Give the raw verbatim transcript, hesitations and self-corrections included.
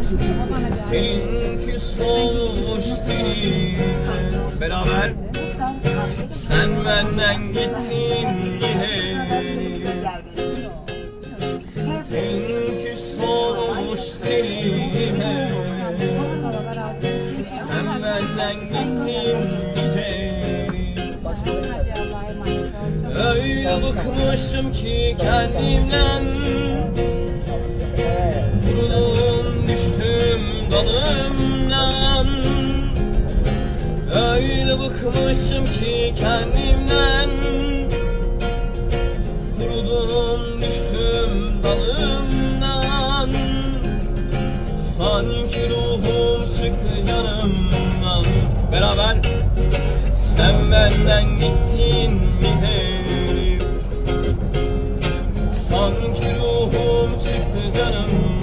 Senin küs olmuş tenine beraber. Sen benden gittin yine. Senin küs olmuş tenine. Sen benden gittin yine. Öyle bıkmışım ki kendimden. Vuruldum düştüm dalımdan. Öyle bıkmışım ki kendimden. Vuruldum düştüm dalımdan. Sanki ruhum çıktı canımdan. Beraber. Sen benden gittin yine. Sanki ruhum çıktı canımdan.